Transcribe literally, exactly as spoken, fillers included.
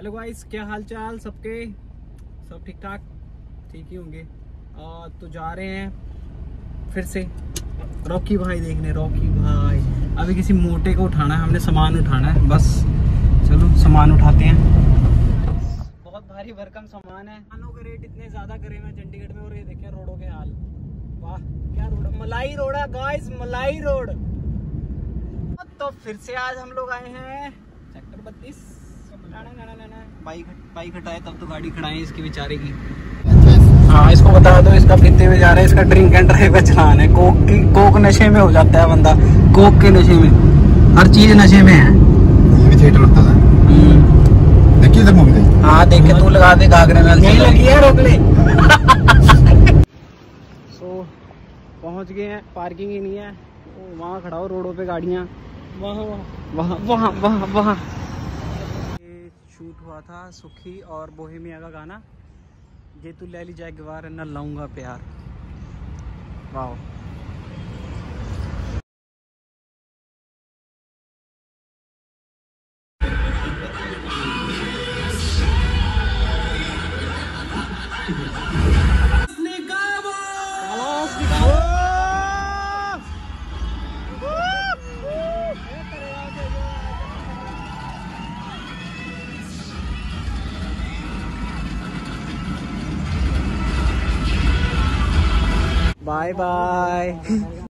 Hello guys, क्या हाल चाल सबके? सब ठीक ठाक, ठीक ही होंगे। आ, तो जा रहे हैं फिर से रॉकी भाई देखने। रॉकी भाई अभी किसी मोटे को उठाना है, हमने सामान उठाना है। बस चलो सामान उठाते हैं। बहुत भारी भरकम सामान है। सामानों के रेट इतने ज्यादा करे हैं चंडीगढ़ में, और ये देखिए रोडों के हाल। वाह क्या रोड, मलाई रोड है गाइस, मलाई रोड। तो फिर से आज हम लोग आए हैं सेक्टर बत्तीस। बाइक बाइक हटाए तब तो गाड़ी खड़ाए इसकी बेचारे की। हाँ इसको बता दो, इसका पीते हुए जा रहा है, इसका ड्रिंक एंड ड्राइव का चलान है। कोक की कोक नशे में हो जाता है बंदा, कोक के नशे में, हर चीज नशे में है। ये भी थिएटर लगता था। देखिए इधर मूवी देखी। हाँ देख के तू लगा दे घाघरे में नहीं लगी है, रोक ले। सो पहुंच गए हैं, पार्किंग ही नहीं है। वहाँ खड़ा हो रोडों पे गाड़ियाँ, वहाँ वहाँ वहाँ वहाँ वहाँ। शूट हुआ था सुखी और बोहेमिया का गाना, ये तू ले ली जाए गवार न लाऊंगा प्यार। वाह बाय बाय।